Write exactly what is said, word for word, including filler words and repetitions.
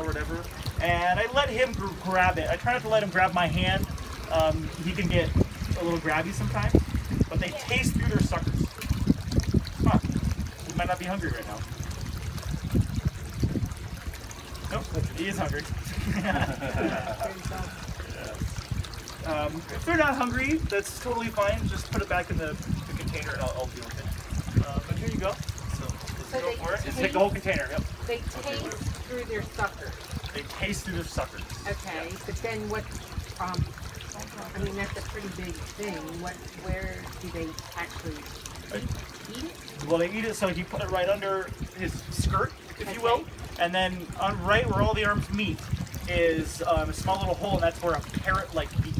whatever, and I let him gr grab it. I try not to let him grab my hand. Um, he can get a little grabby sometimes, but they taste through their suckers. Huh. He might not be hungry right now. Nope, he is hungry. um, if they're not hungry, that's totally fine. Just put it back in the, the container and I'll, I'll deal with it. Uh, but here you go. So, let's so go for it. Just taste, take the whole container. Yep. They taste okay. through their suckers. They taste through their suckers. Okay, yeah. But then what, um, I mean, that's a pretty big thing. What, where do they actually eat, eat it? Well, they eat it, so you put it right under his skirt, if okay. you will. And then on right where all the arms meet is um, a small little hole, and that's where a parrot-like beak